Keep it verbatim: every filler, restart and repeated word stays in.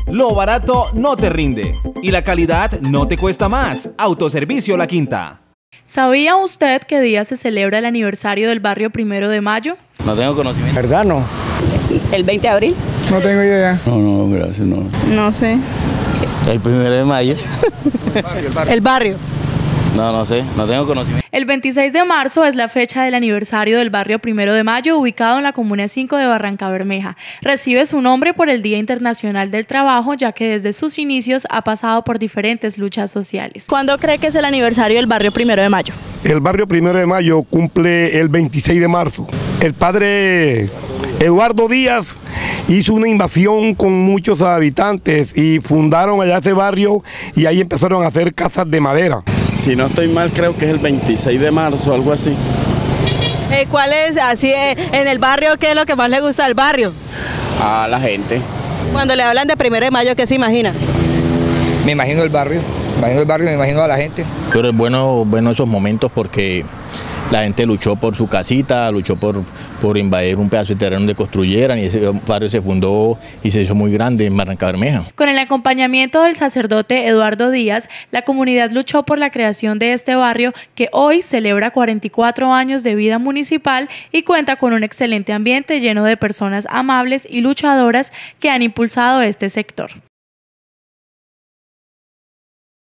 Lo barato no te rinde y la calidad no te cuesta más. Autoservicio La Quinta. ¿Sabía usted qué día se celebra el aniversario del barrio Primero de Mayo? No tengo conocimiento. ¿Verdad no? ¿El veinte de abril? No tengo idea. No, no, gracias, no. No sé. El primero de mayo. El barrio. No, no sé, no tengo conocimiento. El veintiséis de marzo es la fecha del aniversario del barrio Primero de Mayo, ubicado en la Comuna cinco de Barrancabermeja. Recibe su nombre por el Día Internacional del Trabajo, ya que desde sus inicios ha pasado por diferentes luchas sociales. ¿Cuándo cree que es el aniversario del barrio Primero de Mayo? El barrio Primero de Mayo cumple el veintiséis de marzo. El padre Eduardo Díaz hizo una invasión con muchos habitantes y fundaron allá ese barrio y ahí empezaron a hacer casas de madera. Si no estoy mal, creo que es el veintiséis de marzo, algo así. Eh, ¿Cuál es, así eh, en el barrio, qué es lo que más le gusta al barrio? A la gente. Cuando le hablan de Primero de Mayo, ¿qué se imagina? Me imagino el barrio, me imagino el barrio, me imagino a la gente. Pero es bueno, bueno esos momentos porque la gente luchó por su casita, luchó por, por invadir un pedazo de terreno donde construyeran y ese barrio se fundó y se hizo muy grande en Barrancabermeja. Con el acompañamiento del sacerdote Eduardo Díaz, la comunidad luchó por la creación de este barrio que hoy celebra cuarenta y cuatro años de vida municipal y cuenta con un excelente ambiente lleno de personas amables y luchadoras que han impulsado este sector.